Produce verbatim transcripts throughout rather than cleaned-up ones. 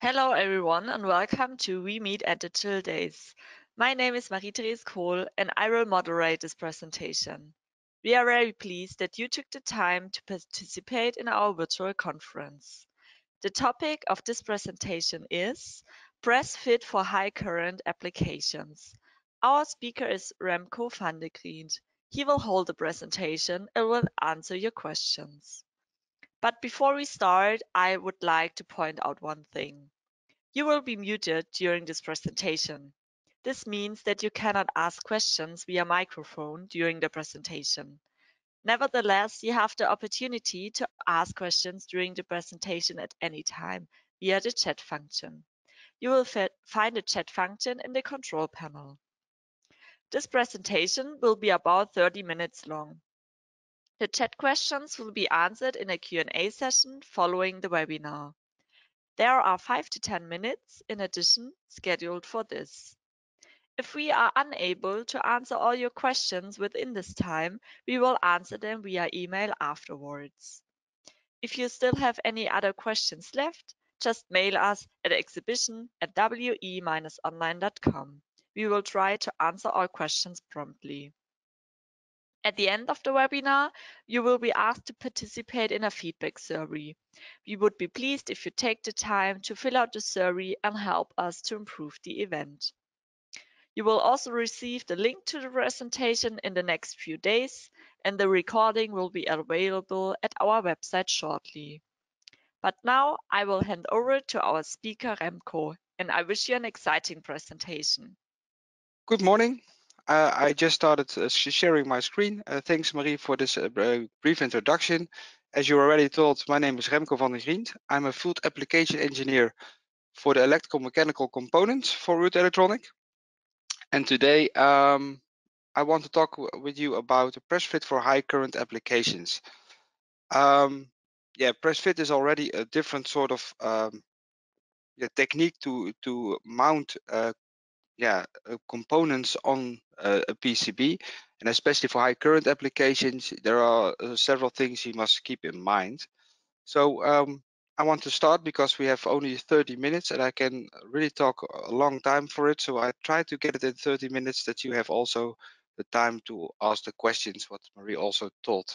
Hello everyone and welcome to We Meet at the Chill Days. My name is Marie-Therese Kohl and I will moderate this presentation. We are very pleased that you took the time to participate in our virtual conference. The topic of this presentation is Press Fit for High Current Applications. Our speaker is Remco van de Griend. He will hold the presentation and will answer your questions. But before we start, I would like to point out one thing. You will be muted during this presentation. This means that you cannot ask questions via microphone during the presentation. Nevertheless, you have the opportunity to ask questions during the presentation at any time via the chat function. You will find the chat function in the control panel. This presentation will be about thirty minutes long. The chat questions will be answered in a Q and A session following the webinar. There are five to ten minutes in addition scheduled for this. If we are unable to answer all your questions within this time, we will answer them via email afterwards. If you still have any other questions left, just mail us at exhibition at w e dash online dot com. We will try to answer all questions promptly. At the end of the webinar, you will be asked to participate in a feedback survey. We would be pleased if you take the time to fill out the survey and help us to improve the event. You will also receive the link to the presentation in the next few days, and the recording will be available at our website shortly. But now I will hand over to our speaker Remco, and I wish you an exciting presentation. Good morning. Uh, I just started uh, sharing my screen. Uh, thanks, Marie, for this uh, brief introduction. As you already told, my name is Remco van de Griend. I'm a field application engineer for the electrical mechanical components for Root Electronic. And today um, I want to talk with you about press fit for high current applications. Um, yeah, press fit is already a different sort of um, yeah, technique to to mount uh, yeah, uh, components on uh, a P C B, and especially for high current applications, there are uh, several things you must keep in mind. So um, I want to start because we have only thirty minutes and I can really talk a long time for it. So I try to get it in thirty minutes that you have also the time to ask the questions, what Marie also told.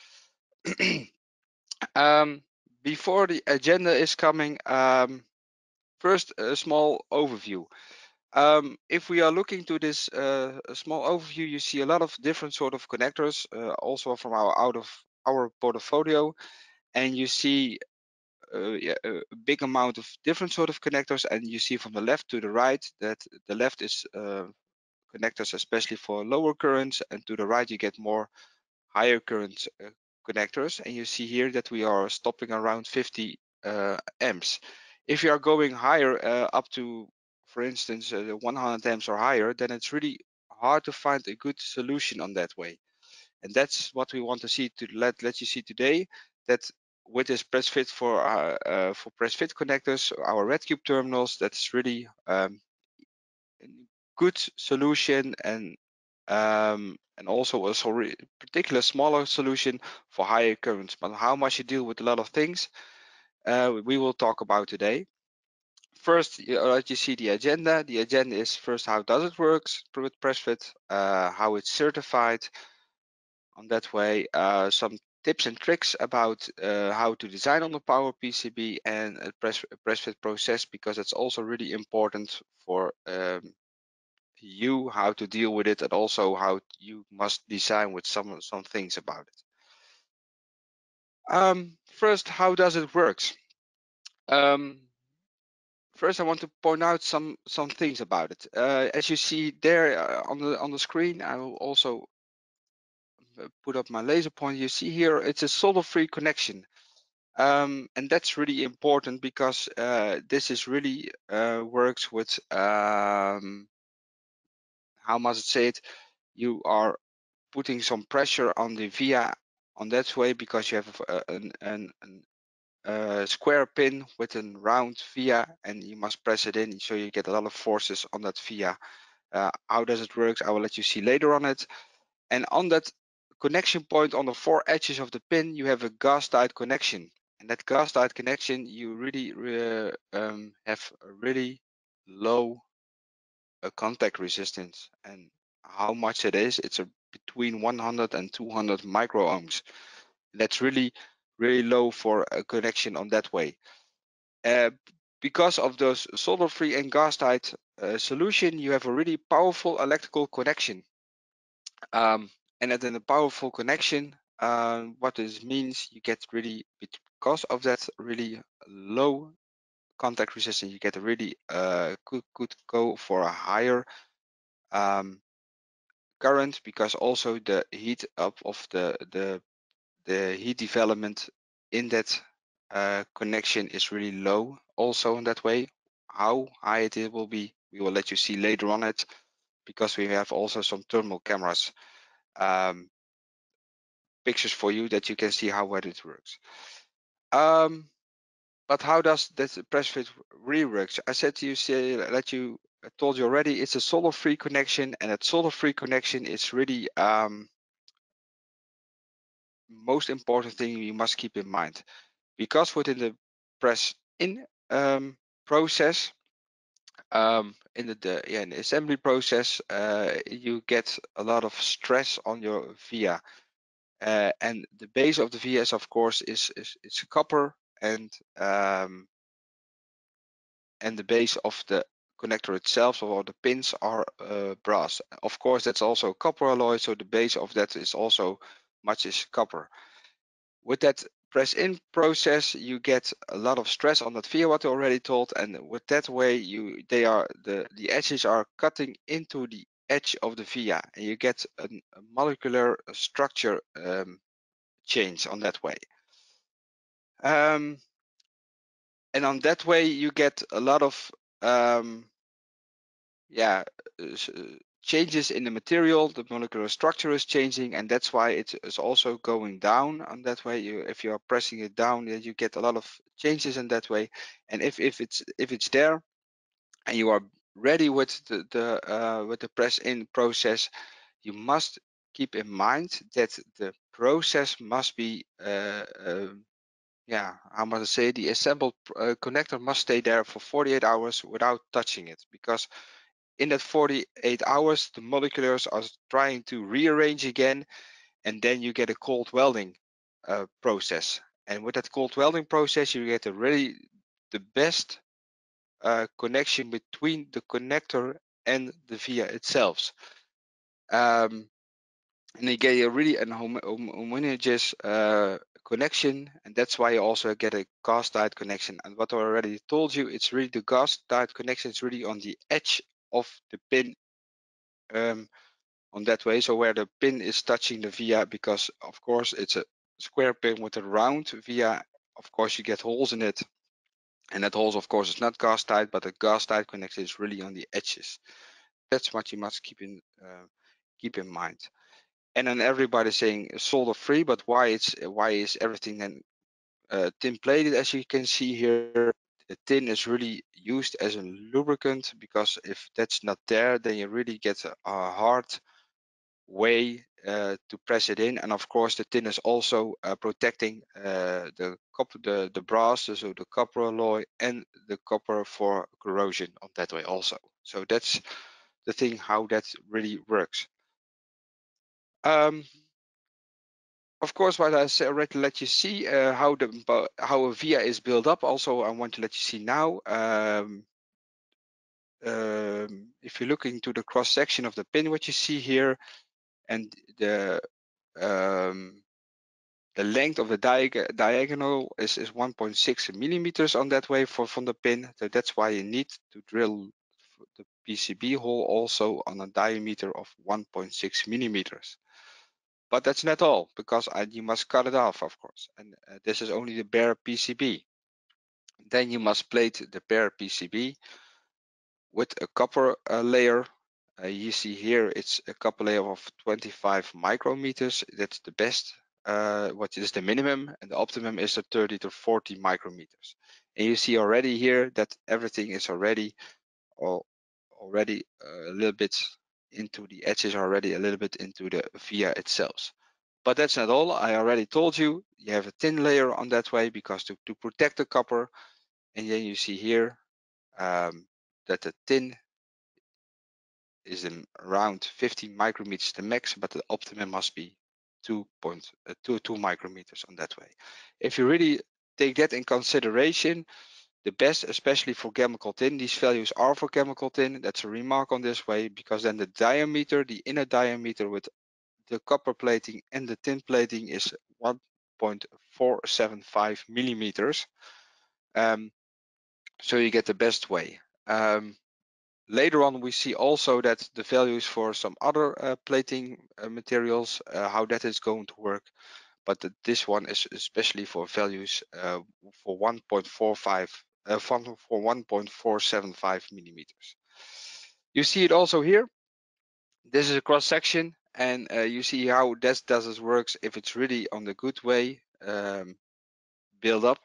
um, before the agenda is coming, um, first a small overview. Um, if we are looking to this uh, small overview, you see a lot of different sort of connectors, uh, also from our out of our portfolio, and you see uh, yeah, a big amount of different sort of connectors. And you see from the left to the right that the left is uh, connectors especially for lower currents, and to the right you get more higher current uh, connectors. And you see here that we are stopping around fifty uh, amps. If you are going higher uh, up to, for instance, uh, one hundred amps or higher, then it's really hard to find a good solution on that way. And that's what we want to see to let let you see today, that with this press fit for uh, uh, for press fit connectors, our RedCube terminals, that's really um, a good solution, and um, and also a sorry, particular smaller solution for higher currents. But how much you deal with a lot of things, uh, we will talk about today. First, you, uh, you see the agenda. The agenda is first, how does it work with PressFit, uh, how it's certified. On that way, uh, some tips and tricks about uh, how to design on the Power P C B and a press, PressFit process, because it's also really important for um, you how to deal with it, and also how you must design with some some things about it. Um, first, how does it work? Um, first, I want to point out some some things about it. Uh, as you see there uh, on the on the screen, I will also put up my laser pointer. You see here it's a solder-free connection. Um, and that's really important because uh, this is really uh, works with um, how must I say it? You are putting some pressure on the via on that way, because you have a, an, an, an, a square pin with a round via, and you must press it in, so you get a lot of forces on that via. Uh, how does it work? I will let you see later on it. And on that connection point on the four edges of the pin, you have a gas tight connection. And that gas diode connection, you really uh, um, have a really low uh, contact resistance. And how much it is, it's a, between one hundred and two hundred micro ohms. That's really, really low for a connection on that way. Uh, because of those solder-free and gas-tight uh, solution, you have a really powerful electrical connection. Um, and then a powerful connection, uh, what this means, you get really, because of that really low contact resistance, you get a really uh, could could go for a higher um, current, because also the heat up of the the the heat development in that uh, connection is really low also in that way. How high it will be, we will let you see later on it, because we have also some thermal cameras um, pictures for you that you can see how well it works. Um, but how does that press fit really works? I said to you, say, let you, I told you already, it's a solder-free connection, and that solder-free connection is really um, most important thing you must keep in mind, because within the press in um, process, um, in the, the, yeah, in the assembly process, uh, you get a lot of stress on your via, uh, and the base of the V S, of course, is is, is copper, and um, and the base of the connector itself, or the pins, are uh, brass. Of course, that's also copper alloy, so the base of that is also much is copper. With that press in process, you get a lot of stress on that via, what I already told, and with that way, you they are the the edges are cutting into the edge of the via, and you get a, a molecular structure um, change on that way. Um, and on that way, you get a lot of um, yeah uh, changes in the material. The molecular structure is changing, and that's why it is also going down on that way. You, if you are pressing it down, you get a lot of changes in that way. And if if it's if it's there, and you are ready with the the uh, with the press in process, you must keep in mind that the process must be uh, uh, yeah, how must I say, the assembled uh, connector must stay there for forty-eight hours without touching it, because in that forty-eight hours, the moleculars are trying to rearrange again, and then you get a cold welding uh, process. And with that cold welding process, you get a really the best uh, connection between the connector and the via itself. Um, and you get a really an hom hom homogeneous uh, connection, and that's why you also get a gas diode connection. And what I already told you, it's really the gas diode connection is really on the edge of the pin, um, on that way, so where the pin is touching the via, because of course it's a square pin with a round via. Of course you get holes in it, and that holes of course is not gas tight, but the gas tight connection is really on the edges. That's what you must keep in uh, keep in mind. And then everybody's saying solder free, but why it's why is everything then uh, tin plated? As you can see here, the tin is really used as a lubricant, because if that's not there, then you really get a, a hard way uh, to press it in. And of course the tin is also uh, protecting uh, the copper, the, the brass, so the copper alloy, and the copper for corrosion on that way also. So that's the thing how that really works. Um, of course, what I already let you see uh, how the how a via is built up. Also, I want to let you see now. Um, um, if you're looking to the cross section of the pin, what you see here, and the um, the length of the diag diagonal is, is one point six millimeters on that way for from the pin. So that's why you need to drill the P C B hole also on a diameter of one point six millimeters. But that's not all, because I, you must cut it off, of course. And uh, this is only the bare P C B. Then you must plate the bare P C B with a copper uh, layer. Uh, you see here it's a copper layer of twenty-five micrometers. That's the best. Uh, what is the minimum, and the optimum is the thirty to forty micrometers. And you see already here that everything is already all, already a little bit into the edges, already a little bit into the via itself. But that's not all. I already told you you have a thin layer on that way because to, to protect the copper. And then you see here um, that the tin is in around fifteen micrometers the max, but the optimum must be two point two two micrometers on that way. If you really take that in consideration, the best, especially for chemical tin, these values are for chemical tin. That's a remark on this way, because then the diameter, the inner diameter with the copper plating and the tin plating is one point four seven five millimeters. Um, so you get the best way. Um, later on, we see also that the values for some other uh, plating uh, materials, uh, how that is going to work. But the, this one is especially for values uh, for one point four five, uh, for one point four seven five millimeters. You see it also here. This is a cross section, and uh, you see how that does it works if it's really on the good way um, build up,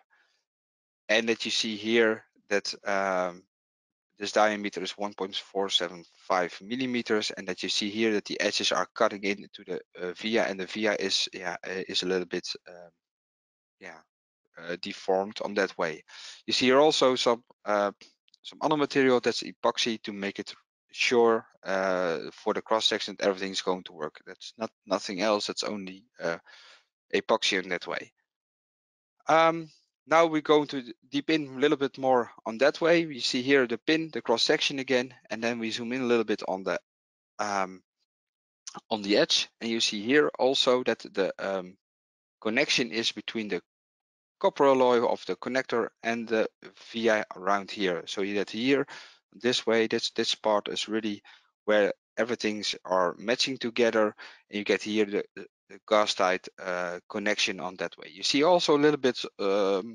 and that you see here that um, this diameter is one point four seven five millimeters, and that you see here that the edges are cutting into the uh, via, and the via is yeah uh, is a little bit um, yeah uh, deformed on that way. You see here also some uh, some other material that's epoxy to make it sure uh, for the cross section that everything's going to work. That's not nothing else. That's only uh, epoxy in that way. Um, now we're going to deep in a little bit more on that way. We see here the pin, the cross section again, and then we zoom in a little bit on the um, on the edge, and you see here also that the um, connection is between the copper alloy of the connector and the via around here. So that here, this way, this this part is really where everything's are matching together, and you get here the, the, the gas tight uh, connection on that way. You see also a little bit um,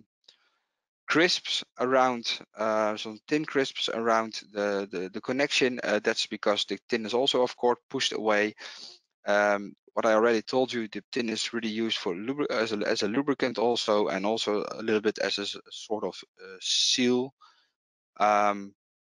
crisps around, uh, some tin crisps around the, the, the connection. Uh, that's because the tin is also, of course, pushed away. Um, what I already told you, the tin is really used for as a, as a lubricant also, and also a little bit as a sort of uh, seal. Um,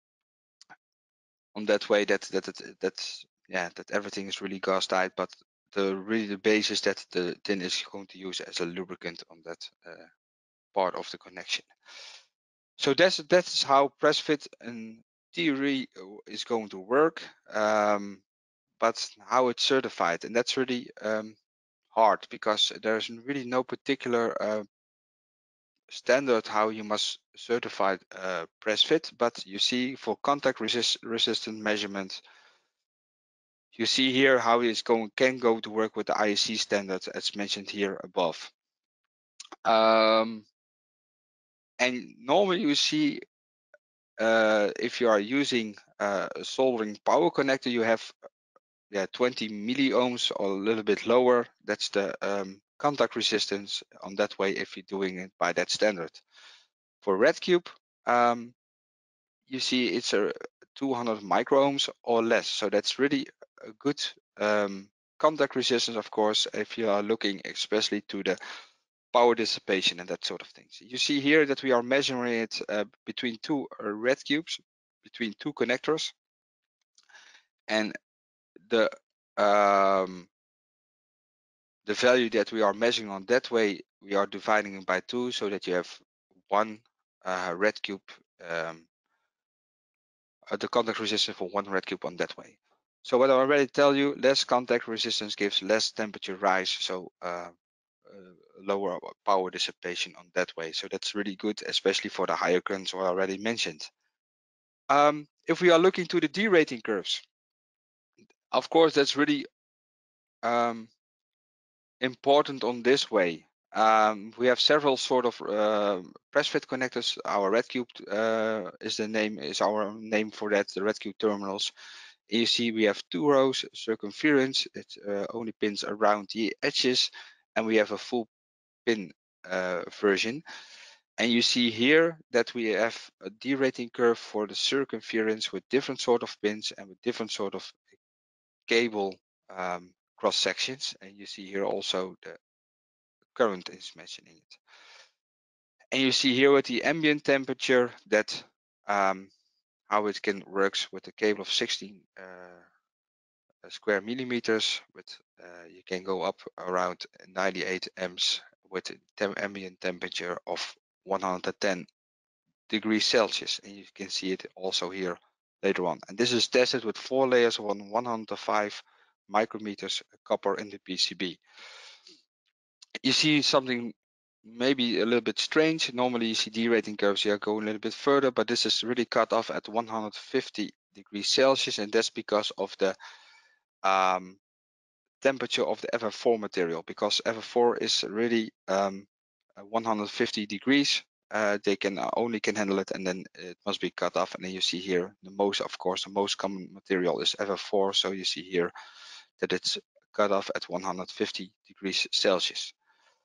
on that way, that that that that yeah, that everything is really gas tight, but the really the base is that the tin is going to use as a lubricant on that uh, part of the connection. So that's that's how press fit in theory is going to work, um, but how it's certified, and that's really um, hard, because there's really no particular uh, standard how you must certify uh, press fit. But you see, for contact resist resistant measurement, you see here how it's going can go to work with the I E C standard as mentioned here above. Um, and normally you see uh, if you are using uh, a soldering power connector, you have yeah twenty milliohms or a little bit lower. That's the um, contact resistance on that way if you're doing it by that standard. For RedCube, um, you see it's a two hundred microohms or less. So that's really a good um, contact resistance, of course, if you are looking especially to the power dissipation and that sort of things. You see here that we are measuring it uh, between two uh, RedCubes, between two connectors, and the um, the value that we are measuring on that way, we are dividing it by two, so that you have one uh, RedCube, um, uh, the contact resistance for one RedCube on that way. So what I already tell you, less contact resistance gives less temperature rise, so uh, uh, lower power dissipation on that way. So that's really good, especially for the higher currents I already mentioned. Um, if we are looking to the derating curves, of course, that's really um, important on this way. Um, we have several sort of uh, press fit connectors. Our RedCube uh, is the name is our name for that. The RedCube terminals. And you see we have two rows circumference. It uh, only pins around the edges, and we have a full pin uh, version. And you see here that we have a derating curve for the circumference with different sort of pins and with different sort of cable um, cross sections. And you see here also the current is mentioning it. And you see here with the ambient temperature that um, how it can works with a cable of sixteen uh, square millimeters. With uh, you can go up around ninety-eight amps with tem ambient temperature of one hundred ten degrees Celsius, and you can see it also here later on. And this is tested with four layers on one hundred five micrometers copper in the P C B. You see something maybe a little bit strange. Normally you see derating curves here go a little bit further, but this is really cut off at one hundred fifty degrees Celsius, and that's because of the um, temperature of the F F four material, because F F four is really um, one hundred fifty degrees. Uh, they can uh, only can handle it, and then it must be cut off. And then you see here the most, of course, the most common material is F F four. So you see here that it's cut off at one hundred fifty degrees Celsius.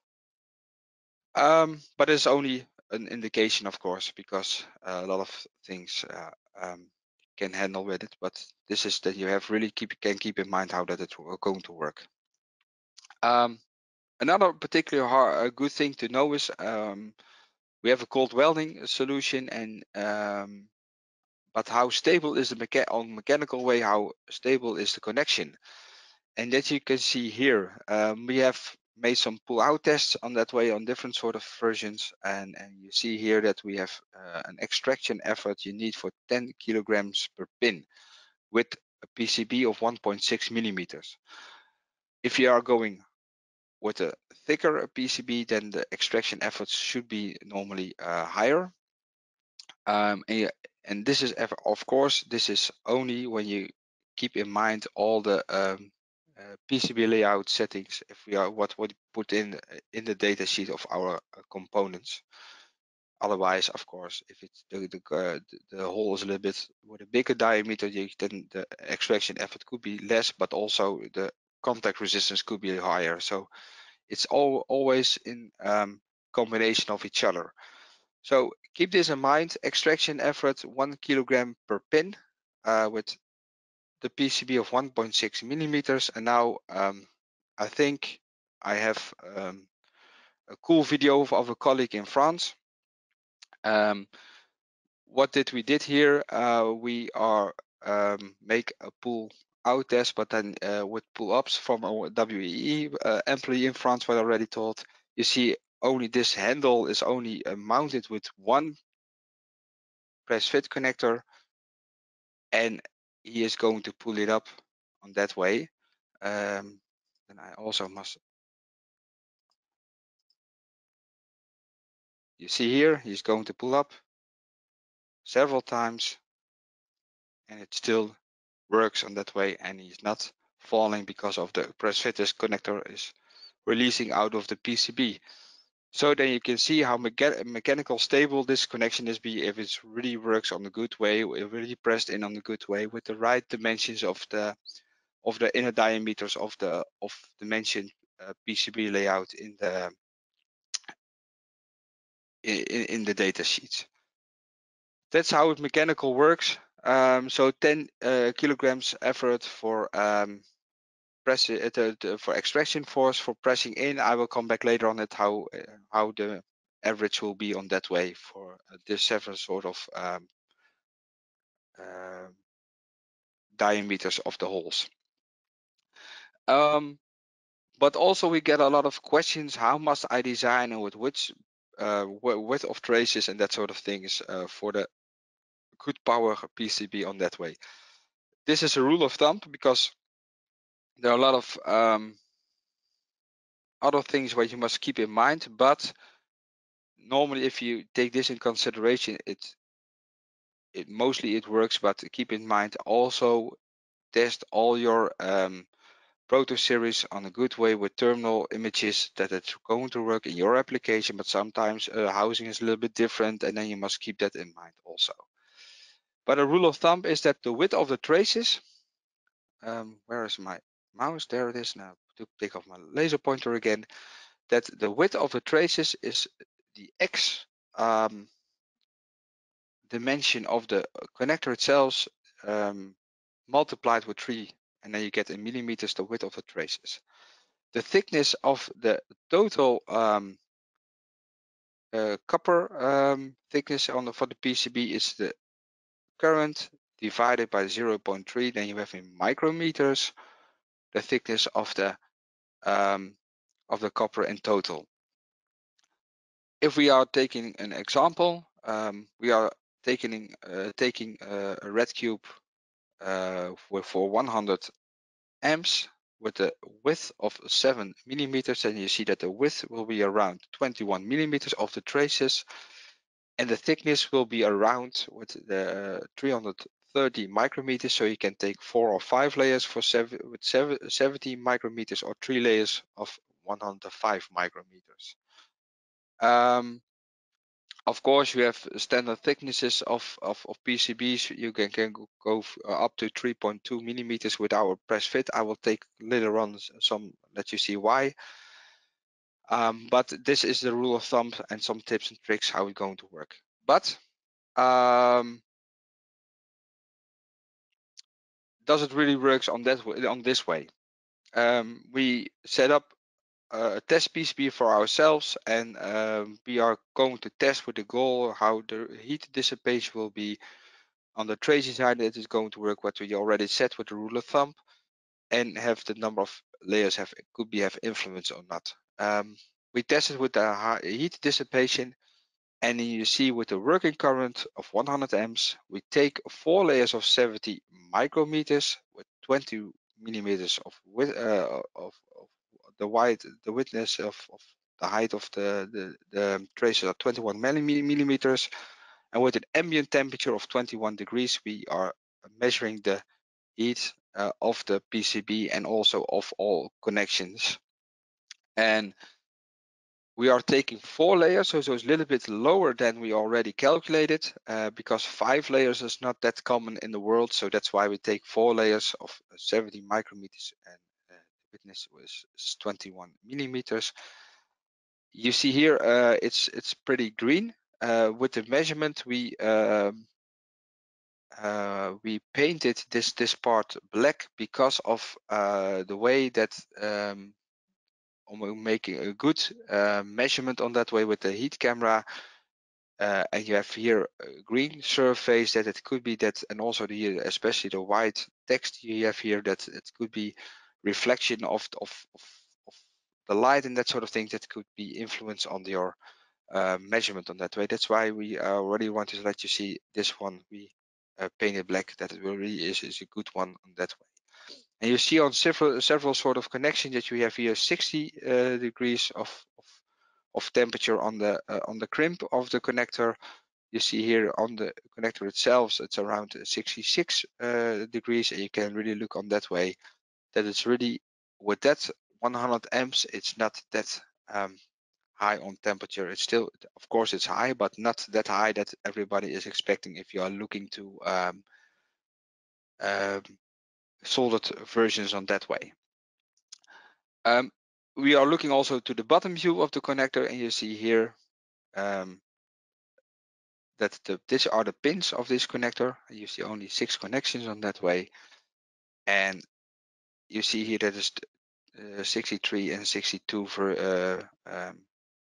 Um, but it's only an indication, of course, because uh, a lot of things uh, um, can handle with it. But this is that you have really keep can keep in mind how that it's going to work. Um, another particular hard, uh, good thing to know is um, we have a cold welding solution, and um, but how stable is the mecha on mechanical way? How stable is the connection? And that you can see here, um, we have made some pull-out tests on that way on different sort of versions, and, and you see here that we have uh, an extraction effort you need for ten kilograms per pin with a P C B of one point six millimeters. If you are going with a thicker P C B, then the extraction efforts should be normally uh, higher. Um, and, and this is, of course, this is only when you keep in mind all the um, uh, P C B layout settings. If we are what would put in in the data sheet of our uh, components. Otherwise, of course, if it's the the, uh, the hole is a little bit with a bigger diameter, you, then the extraction effort could be less, but also the contact resistance could be higher. So it's all always in um, combination of each other. So keep this in mind. Extraction effort one kilogram per pin uh, with the P C B of one point six millimeters. And now um, I think I have um, a cool video of, of a colleague in France. Um, what did we did here? Uh, we are um, make a pull out test, but then uh, with pull ups from a W E E uh, employee in France, what I already told. You see only this handle is only uh, mounted with one press fit connector, and he is going to pull it up on that way. Um, then I also must, you see here, he's going to pull up several times, and it still works on that way, and he's not falling because of the press fitters connector is releasing out of the P C B. So then you can see how mecha mechanical stable this connection is be if it really works on a good way, really pressed in on a good way with the right dimensions of the of the inner diameters of the of the mentioned uh, P C B layout in the in, in the data sheets. That's how it mechanical works. Um, so ten uh, kilograms effort for um, press it uh, for extraction force for pressing in. I will come back later on it how uh, how the average will be on that way for uh, the several sort of um, uh, diameters of the holes. Um, but also we get a lot of questions: how must I design and with which uh, width of traces and that sort of things uh, for the good power P C B on that way. This is a rule of thumb because there are a lot of um, other things where you must keep in mind, but normally if you take this in consideration, it it mostly it works, but keep in mind also test all your um, proto series on a good way with terminal images that it's going to work in your application, but sometimes uh, housing is a little bit different, and then you must keep that in mind also. But a rule of thumb is that the width of the traces, um, where is my mouse? There it is. Now to pick up my laser pointer again, that the width of the traces is the X um, dimension of the connector itself um, multiplied with three, and then you get in millimeters the width of the traces. The thickness of the total um, uh, copper um, thickness on the, for the P C B is the current divided by zero point three. Then you have in micrometers the thickness of the um, of the copper in total. If we are taking an example, um, we are taking uh, taking uh, a red cube uh, for, for one hundred amps with a width of seven millimeters, and you see that the width will be around twenty-one millimeters of the traces, and the thickness will be around with the uh, three hundred thirty micrometers. So you can take four or five layers for seven, with seven, seventy micrometers, or three layers of one hundred five micrometers. Um, Of course, you have standard thicknesses of, of, of P C Bs. You can, can go uh, up to three point two millimeters with our press fit. I will take later on some, let you see why. Um, but this is the rule of thumb and some tips and tricks how it's going to work. But um, does it really work on that on this way? Um, we set up a test P C B for ourselves, and um, we are going to test with the goal how the heat dissipation will be on the trace design. That is going to work what we already set with the rule of thumb, and have the number of layers have could be have influence or not. Um, we tested with the heat dissipation, and you see with the working current of one hundred amps, we take four layers of seventy micrometers with twenty millimeters of width uh, of, of the wide the widthness of, of the height of the the, the traces are twenty-one millimeters, and with an ambient temperature of twenty-one degrees, we are measuring the heat uh, of the P C B and also of all connections. And we are taking four layers, so, so it's a little bit lower than we already calculated, uh, because five layers is not that common in the world. So that's why we take four layers of seventy micrometers, and uh, the width was twenty-one millimeters. You see here, uh, it's it's pretty green. Uh, with the measurement, we um, uh, we painted this this part black because of uh, the way that um, making a good uh, measurement on that way with the heat camera. Uh, and you have here a green surface that it could be that, and also the especially the white text you have here, that it could be reflection of of, of, of the light and that sort of thing that could be influence on your uh, measurement on that way. That's why we already want to let you see this one we uh, painted black, that it really is, is a good one on that way. And you see on several several sort of connections that you have here sixty uh, degrees of, of of temperature on the uh, on the crimp of the connector. You see here on the connector itself, it's around sixty-six uh, degrees, and you can really look on that way that it's really with that one hundred amps, it's not that um, high on temperature. It's still, of course, it's high, but not that high that everybody is expecting if you are looking to um, um, soldered versions on that way. Um, we are looking also to the bottom view of the connector, and you see here um, that the, these are the pins of this connector. You see only six connections on that way, and you see here that is uh, sixty-three and sixty-two for uh, um,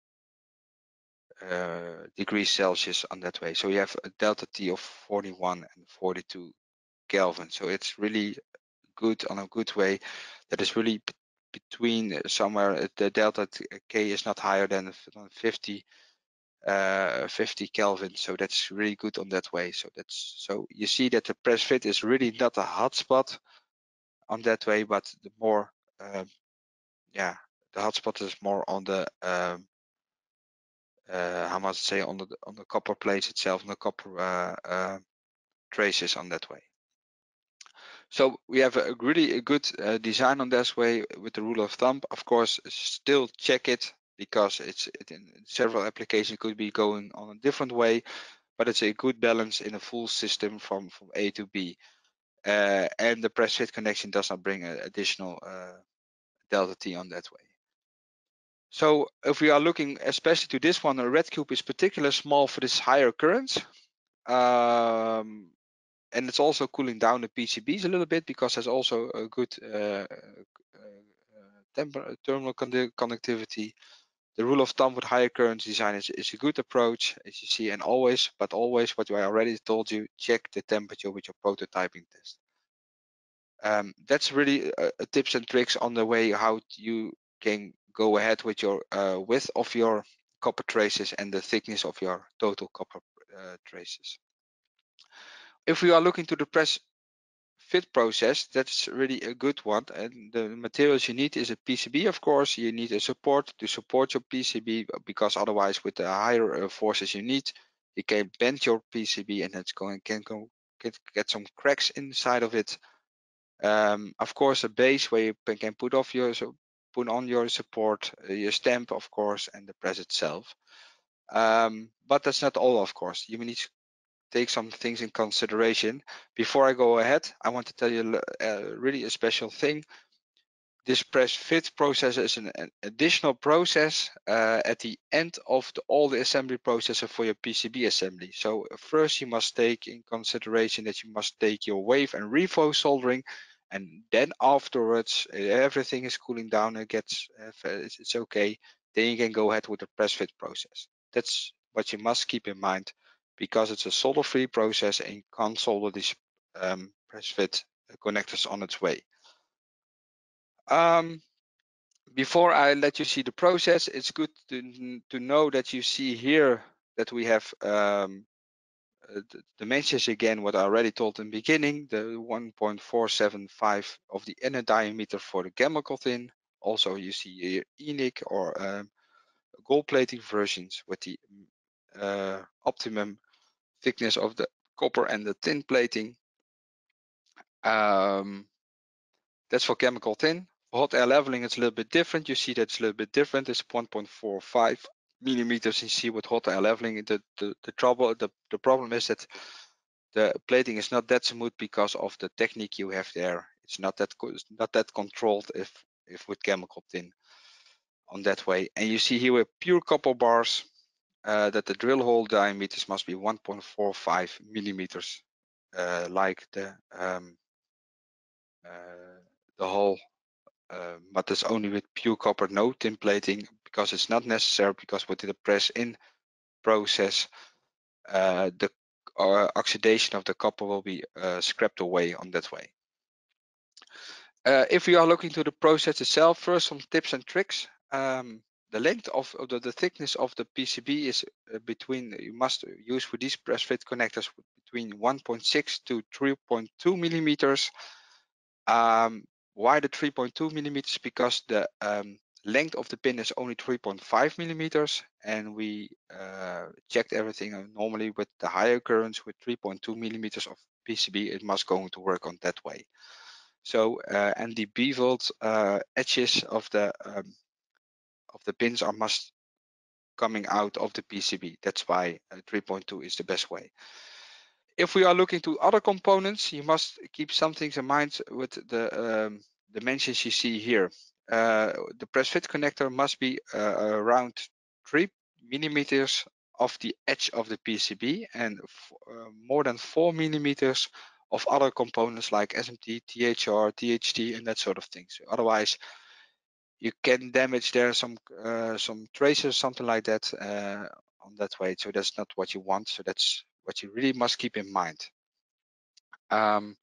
uh, degrees Celsius on that way. So you have a delta T of forty-one and forty-two Kelvin. So it's really good on a good way. That is really between somewhere. The delta K is not higher than fifty. Uh, fifty Kelvin, so that's really good on that way. So that's so you see that the press fit is really not a hotspot on that way, but the more, um, yeah, the hotspot is more on the um, uh, how must I say on the on the copper plates itself, on the copper uh, uh, traces on that way. So we have a really a good uh, design on this way with the rule of thumb. Of course, still check it because it's it in several applications could be going on a different way, but it's a good balance in a full system from from A to B. Uh, and the press fit connection does not bring an additional uh, delta T on that way. So if we are looking especially to this one, a red cube is particularly small for this higher current. Um, and it's also cooling down the P C Bs a little bit because there's also a good uh, uh, thermal conductivity. The rule of thumb with higher current design is, is a good approach, as you see, and always, but always what I already told you, check the temperature with your prototyping test. Um, that's really uh, tips and tricks on the way how you can go ahead with your uh, width of your copper traces and the thickness of your total copper uh, traces. If we are looking to the press fit process, that's really a good one, and the materials you need is a P C B, of course. You need a support to support your P C B, because otherwise with the higher uh, forces you need, you can bend your P C B and it's going can go get, get some cracks inside of it. Um, of course, a base where you can put off your put on your support, uh, your stamp, of course, and the press itself. Um, but that's not all, of course. You need to take some things in consideration. Before I go ahead, I want to tell you uh, really a special thing. This press fit process is an, an additional process uh, at the end of the, all the assembly processes for your P C B assembly. So first you must take in consideration that you must take your wave and revo soldering, and then afterwards everything is cooling down, it gets it's, it's okay, then you can go ahead with the press fit process. That's what you must keep in mind, because it's a solder free process and you can't solder these um, press fit connectors on its way. Um, before I let you see the process, it's good to, to know that you see here that we have um, the dimensions again, what I already told in the beginning, the one point four seven five of the inner diameter for the chemical tin. Also, you see here E N I C or um, gold plating versions with the uh, optimum thickness of the copper and the tin plating. Um, that's for chemical tin. For hot air leveling, it's a little bit different. You see that it's a little bit different. It's one point four five millimeters. You see with hot air leveling, the, the, the trouble, the, the problem is that the plating is not that smooth because of the technique you have there. It's not that it's not that controlled if if with chemical tin on that way. And you see here with pure copper bars uh, that the drill hole diameters must be one point four five millimeters, uh, like the um, uh, the hole. Uh, but that's only with pure copper, no tin plating, because it's not necessary, because with the press in process, uh, the uh, oxidation of the copper will be uh, scraped away on that way. Uh, if we are looking to the process itself, first some tips and tricks. Um, the length of, of the, the thickness of the P C B is uh, between, you must use for these press fit connectors between one point six to three point two millimeters. Um, why the three point two millimeters? Because the um, length of the pin is only three point five millimeters, and we uh, checked everything normally with the higher currents with three point two millimeters of P C B. It must go to work on that way. So uh, and the beveled uh, edges of the um, of the pins are must coming out of the P C B. That's why uh, three point two is the best way. If we are looking to other components, you must keep some things in mind with the um, dimensions you see here. Uh, the press fit connector must be uh, around three millimeters of the edge of the P C B, and uh, more than four millimeters of other components like S M T, T H R, T H T, and that sort of things. Otherwise, you can damage there some uh, some traces, something like that, uh, on that way. So that's not what you want. So that's what you really must keep in mind. Um,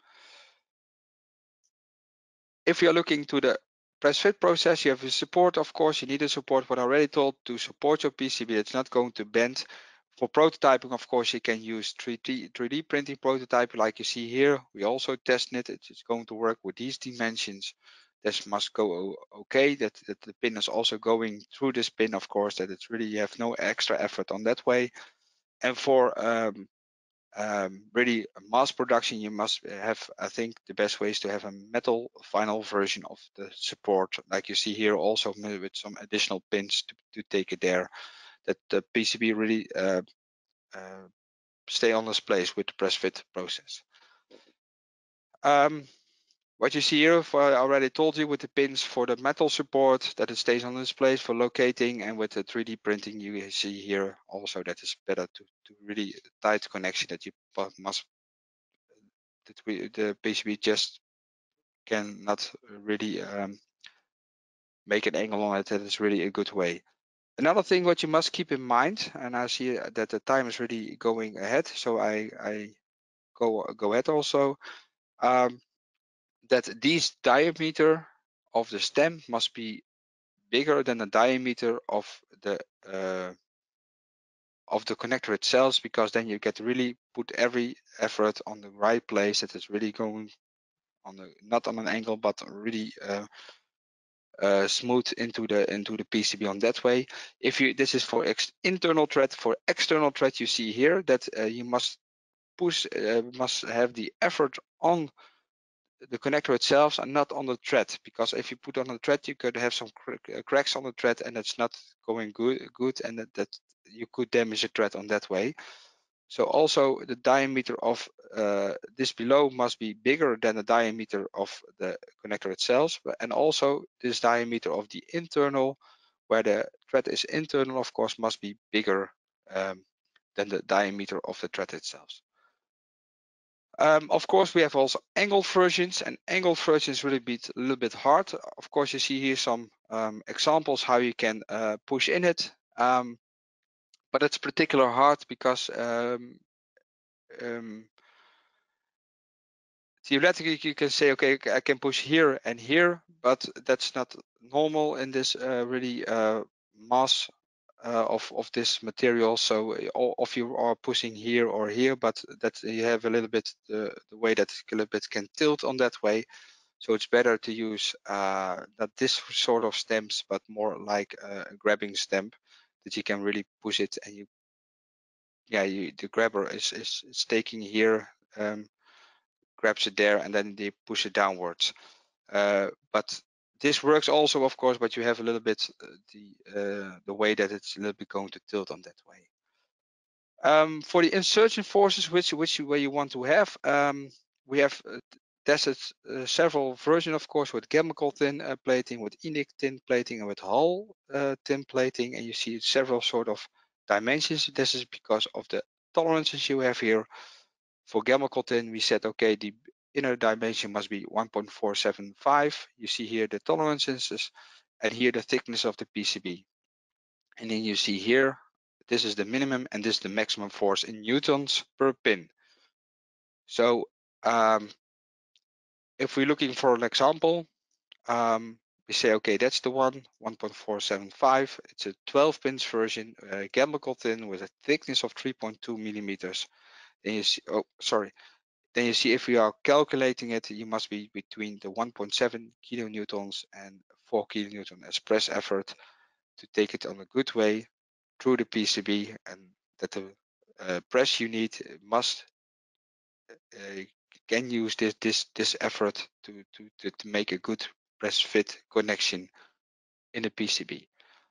if you're looking to the press fit process, you have a support, of course. You need a support, what I already told, to support your P C B. It's not going to bend. For prototyping, of course, you can use three D, three D printing prototype like you see here. We also tested it. It's going to work with these dimensions. This must go okay, that, that the pin is also going through this pin, of course, that it's really, you have no extra effort on that way. And for um, um, really mass production, you must have, I think the best way is to have a metal final version of the support, like you see here, also with some additional pins to, to take it there, that the P C B really uh, uh, stay on its place with the press fit process. Um, what you see here, for I already told you with the pins for the metal support, that it stays on its place for locating, and with the three D printing you see here also that is better to, to really tight connection, that you must that we the P C B just cannot really um, make an angle on it. That is really a good way. Another thing what you must keep in mind, and I see that the time is really going ahead, so I I go go ahead also. Um, that this diameter of the stem must be bigger than the diameter of the uh, of the connector itself, because then you get really put every effort on the right place, that is really going on the, not on an angle, but really uh, uh, smooth into the into the P C B on that way. If you this is for ex internal thread. For external thread, you see here that uh, you must push uh, must have the effort on the connector itself and not on the thread, because if you put on the thread, you could have some cr uh, cracks on the thread, and it's not going good good and that, that you could damage the thread on that way. So also the diameter of uh, this below must be bigger than the diameter of the connector itself, and also this diameter of the internal, where the thread is internal, of course, must be bigger um, than the diameter of the thread itself. Um, of course, we have also angled versions, and angled versions really be a little bit hard. Of course, you see here some um, examples how you can uh, push in it, um, but it's particular hard because um, um, theoretically you can say, okay, I can push here and here, but that's not normal in this uh, really uh, mass uh, of of this material. So all of you are pushing here or here, but that you have a little bit the, the way that a little bit can tilt on that way. So it's better to use uh, not this sort of stamps, but more like a grabbing stamp that you can really push it, and you, yeah, you, the grabber is is, is taking here, um, grabs it there, and then they push it downwards. Uh, but this works also, of course, but you have a little bit uh, the uh, the way that it's a little bit going to tilt on that way. Um, for the insertion forces, which which way you want to have, um, we have uh, tested uh, several versions, of course, with chemical tin uh, plating, with E N I C tin plating, and with Hull uh, tin plating, and you see several sort of dimensions. This is because of the tolerances you have here. For chemical tin, we said, okay, the inner dimension must be one point four seven five. You see here the tolerances, and here the thickness of the P C B. And then you see here, this is the minimum and this is the maximum force in newtons per pin. So um, if we're looking for an example, um, we say, okay, that's the one, one point four seven five. It's a twelve pins version, uh, chemical tin with a thickness of three point two millimeters. Then you see, oh, sorry. Then you see if we are calculating it, you must be between the one point seven kilonewtons and four kilonewton as press effort to take it on a good way through the P C B, and that the uh, press you need must uh, can use this this this effort to, to to to make a good press fit connection in the P C B.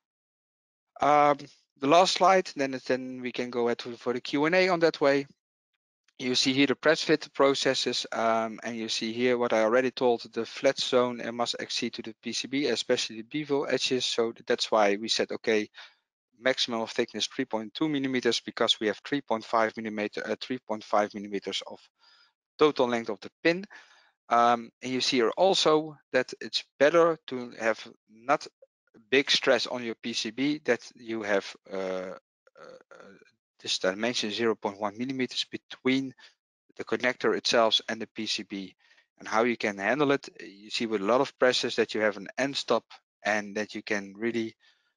Um, the last slide, then then we can go ahead for the Q and A on that way. You see here the press fit processes, um, and you see here what I already told, the flat zone and must exceed to the P C B, especially the bevel edges. So that's why we said, okay, maximum of thickness three point two millimeters, because we have three point five millimeter, uh, three point five millimeters of total length of the pin. Um, and you see here also that it's better to have not big stress on your P C B, that you have uh, uh, this dimension zero point one millimeters between the connector itself and the P C B. And how you can handle it, you see with a lot of presses that you have an end stop, and that you can really,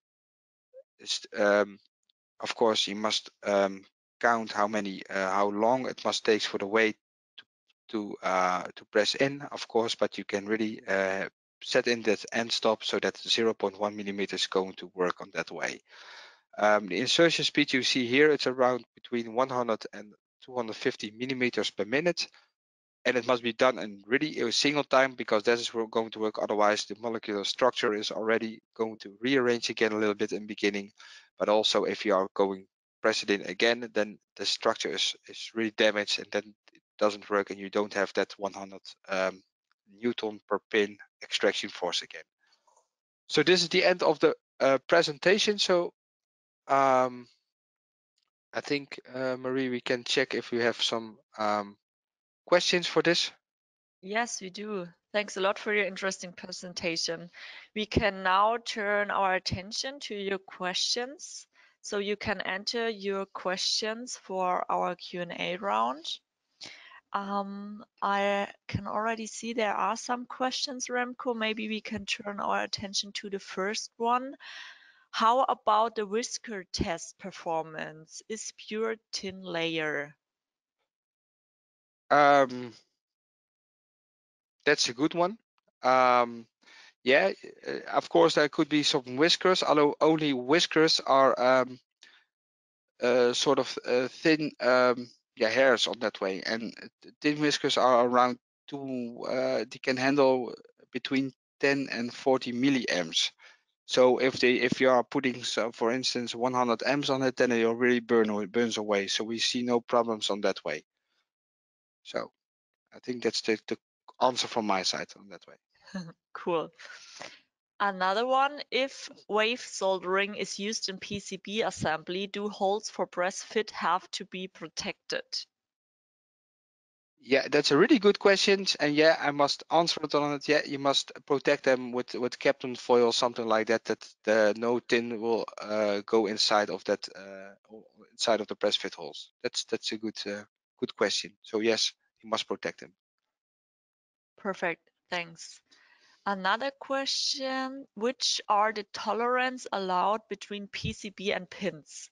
um, of course, you must um, count how many, uh, how long it must take for the weight to uh, to press in, of course, but you can really uh, set in that end stop so that zero point one millimeters is going to work on that way. Um, the insertion speed you see here, it's around between one hundred and two hundred fifty millimeters per minute. And it must be done in really a single time, because that is going to work. Otherwise, the molecular structure is already going to rearrange again a little bit in the beginning. But also, if you are going press it in again, then the structure is, is really damaged, and then it doesn't work, and you don't have that one hundred um, Newton per pin extraction force again. So this is the end of the uh, presentation. So um, I think, uh, Marie, we can check if we have some um, questions for this. Yes, we do. Thanks a lot for your interesting presentation. We can now turn our attention to your questions. So you can enter your questions for our Q and A round. Um, I can already see there are some questions, Remco. Maybe we can turn our attention to the first one. How about the whisker test performance? Is pure thin layer? Um, that's a good one. Um, yeah, uh, of course there could be some whiskers, although only whiskers are um, uh, sort of uh, thin um, yeah, hairs on that way, and thin whiskers are around two. Uh, they can handle between ten and forty milliamps. So if they if you are putting, so for instance, one hundred amps on it, then it will really burn or it burns away. So we see no problems on that way. So I think that's the, the answer from my side on that way. Cool. Another one, if wave soldering is used in P C B assembly, do holes for press fit have to be protected? Yeah, that's a really good question, and yeah, I must answer it on it. Yeah, you must protect them with with Kapton foil, something like that, that the no tin will uh, go inside of that uh, inside of the press fit holes. That's that's a good uh, good question. So yes, you must protect them. Perfect, thanks. Another question, which are the tolerance allowed between P C B and pins?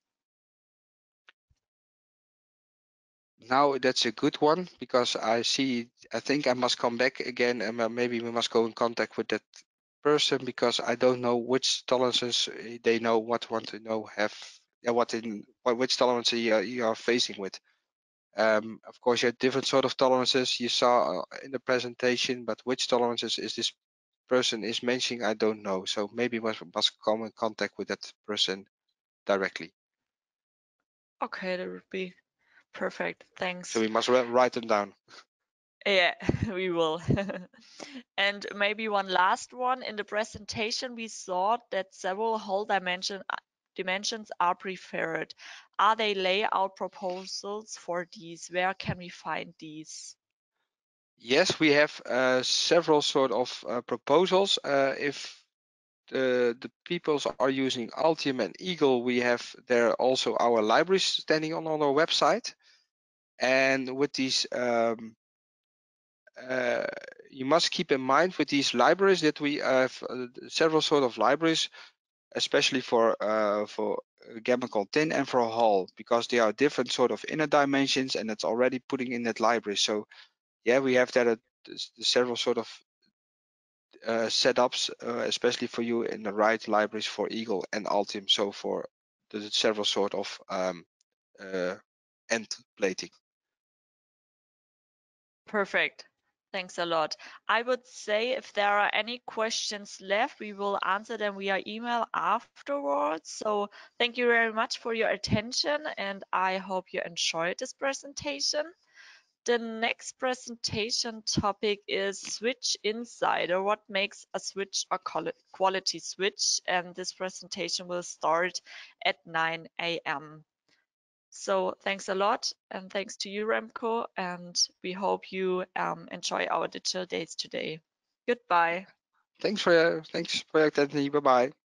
Now that's a good one, because I see. I think I must come back again, and uh, maybe we must go in contact with that person, because I don't know which tolerances uh, they know what want to know have. Yeah, what in what which tolerance you are, you are facing with. Um, of course, you have different sort of tolerances you saw uh, in the presentation, but which tolerances is this person is mentioning, I don't know. So maybe we must, must come in contact with that person directly. Okay, that would be perfect. So Thanks. we must write them down. Yeah, we will. And maybe one last one. In the presentation, we saw that several hole dimension uh, dimensions are preferred. Are they layout proposals for these? Where can we find these? Yes, we have uh, several sort of uh, proposals. Uh, if the, the peoples are using Altium and Eagle, we have there also our libraries standing on, on our website. And with these, um, uh, you must keep in mind with these libraries that we have uh, several sort of libraries, especially for uh, for Gamma Tin and for Hall, because they are different sort of inner dimensions, and it's already putting in that library. So yeah, we have that at several sort of uh, setups, uh, especially for you in the right libraries for Eagle and Altium. So for the several sort of um, uh, end plating. Perfect. Thanks a lot. I would say if there are any questions left, we will answer them via email afterwards. So thank you very much for your attention, and I hope you enjoyed this presentation. The next presentation topic is Switch Insider, what makes a switch a quality switch, and this presentation will start at nine A M So thanks a lot, and thanks to you, Remco, and we hope you um, enjoy our digital days today. Goodbye. Thanks for thanks for your attention. Bye bye.